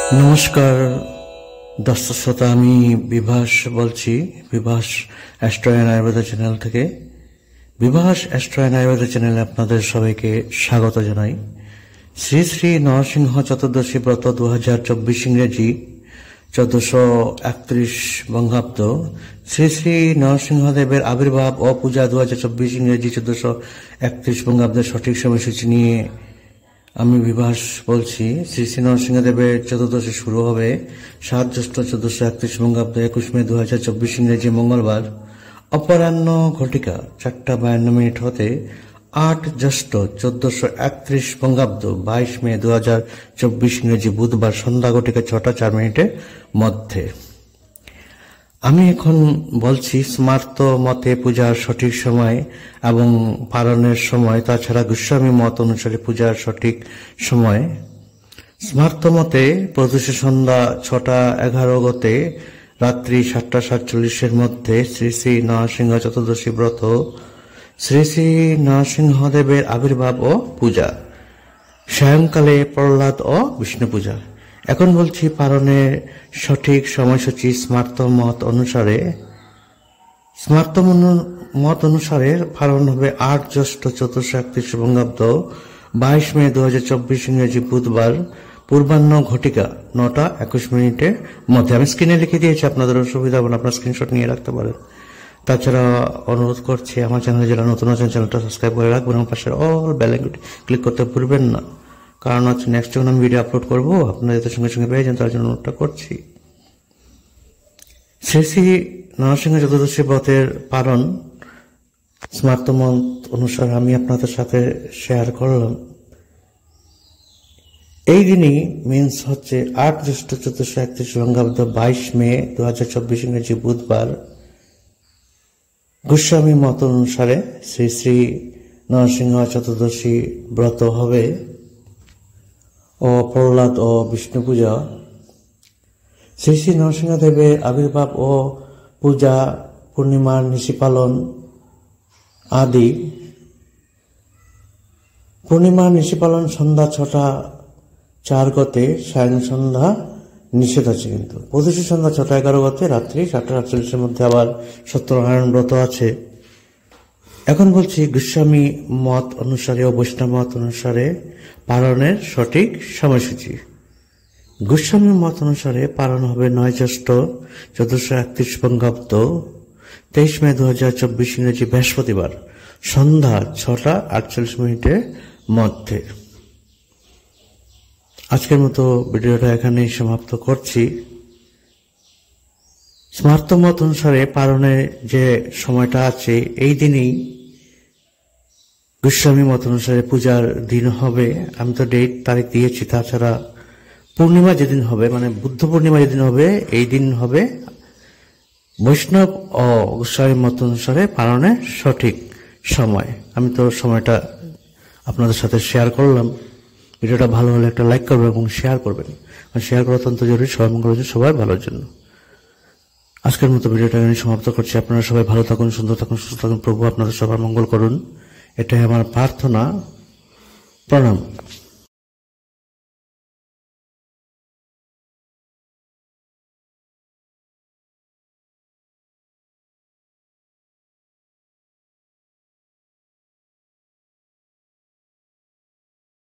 নমস্কার দর্শক শ্রোতা, আমি বিভাস বলছি, Bibhas Astro and Ayurveda channel থেকে। বিভাস অ্যাস্ট্রো অ্যান্ড আয়ুর্বেদা চ্যানেলে আপনাদের সবাইকে স্বাগত জানাই। শ্রী শ্রী নরসিংহ চতুর্দশী ব্রত 2024 ইংরেজি 1431 বঙ্গাব্দ, শ্রী শ্রী নরসিংহদেবের আবির্ভাব ও পূজা 2024 ইংরেজি 1431 বঙ্গাব্দের সঠিক সময়সূচি নিয়ে আমি বিভাস বলছি। শ্রী শ্রী নরসিংহদেবের চতুর্দশী শুরু হবে 7 জ্যৈষ্ঠ 1431 বঙ্গাব্দ 21 মে 2024 ইংরেজি মঙ্গলবার অপরাহ্ন ঘটিকা 4:52 হতে 8 জ্যৈষ্ঠ 1431 বঙ্গাব্দ 22 মে 2024 ইংরেজি বুধবার সন্ধ্যা ঘটিকা 6:04 মধ্যে। আমি এখন বলছি স্মার্ত মতে পূজার সঠিক সময় এবং পালনের সময়, তাছাড়া গোস্বামী মত অনুসারে পূজার সঠিক সময়। স্মার্ত মতে প্রদোষী সন্ধ্যা 6:11 গতে রাত্রি 7:47 মধ্যে শ্রী শ্রী নরসিংহ চতুর্দশী ব্রত, শ্রী শ্রী নরসিংহদেবের আবির্ভাব ও পূজা। সায়ংকালে প্রহ্লাদ ও বিষ্ণু পূজা। এখন বলছি পালনের সঠিক সময়সূচি স্মার্ত মত অনুসারে। স্মার্ত মত অনুসারে পালন হবে 8 জ্যৈষ্ঠ 1431 বঙ্গাব্দ 22 মে 2024 ইংরেজি বুধবার পূর্বাহ্ন ঘটিকা 9:21 মধ্যে। আমি স্ক্রিনে লিখে দিয়েছি, আপনাদের অসুবিধা হবে না, আপনার স্ক্রিনশট নিয়ে রাখতে পারেন। তাছাড়া অনুরোধ করছি, আমার চ্যানেলে যারা নতুন আছেন চ্যানেলটা সাবস্ক্রাইব করে রাখবেন এবং পাশে অল বেল আইকনটি ক্লিক করতে ভুলবেন না, কারণ হচ্ছে নেক্সট যখন আমি ভিডিও আপলোড করবো আপনারা যাতে সঙ্গে সঙ্গে পেয়ে যান, তার জন্য অনুরোধটা করছি। শ্রী শ্রী নরসিংহ চতুর্দশী ব্রতের পালন স্মার্ত মত অনুসারে আমি আপনাদের সাথে শেয়ার করলাম। এই দিনই মিন্স হচ্ছে 8 জ্যৈষ্ঠ 1431 বঙ্গাব্দ 22 মে 2024 ইংরেজি বুধবার গোস্বামী মত অনুসারে শ্রী শ্রী নরসিংহ চতুর্দশী ব্রত হবে ও প্রহ্লাদ ও বিষ্ণু পূজা। শ্রী শ্রী নরসিংহদেবের আবির্ভাব ও পূজা, পূর্ণিমার নিশি পালন আদি। পূর্ণিমার নিশি পালন সন্ধ্যা 6:04 গতে, সায়ং সন্ধ্যা নিষেধ আছে কিন্তু। প্রদোষী সন্ধ্যা 6:11 গতে রাত্রি 7:48 মধ্যে আবার সত্যনারায়ণ ব্রত আছে। এখন বলছি গোস্বামী মত অনুসারে ও বৈষ্ণব মত অনুসারে পালনের সঠিক সময়সূচি। গোস্বামী মত অনুসারে পালন হবে 9 জ্যৈষ্ঠ 1431 বঙ্গাব্দ 23 মে 2024 ইংরেজি বৃহস্পতিবার সন্ধ্যা 6:48 মধ্যে। আজকের মতো ভিডিওটা এখানেই সমাপ্ত করছি। স্মার্ত মত অনুসারে পালনের যে সময়টা আছে এই দিনেই গোস্বামী মত অনুসারে পূজার দিন হবে। আমি তো ডেট তারিখ দিয়েছি। তাছাড়া পূর্ণিমা যেদিন হবে, মানে বুদ্ধ পূর্ণিমা যেদিন হবে, এই দিন হবে বৈষ্ণব ও গোস্বামী মত অনুসারে পালনের সঠিক সময়। আমি তো সময়টা আপনাদের সাথে শেয়ার করলাম। ভিডিওটা ভালো হলে একটা লাইক করবেন এবং শেয়ার করবেন, শেয়ার করা অত্যন্ত জরুরি সবার মঙ্গলের জন্য, সবার ভালোর জন্য। আজকের মতো ভিডিওটা আমি সমাপ্ত করছি। আপনারা সবাই ভালো থাকুন, সুন্দর থাকুন, সুস্থ থাকুন। প্রভু আপনাদের সবার মঙ্গল করুন, এটাই আমার প্রার্থনা। প্রণাম।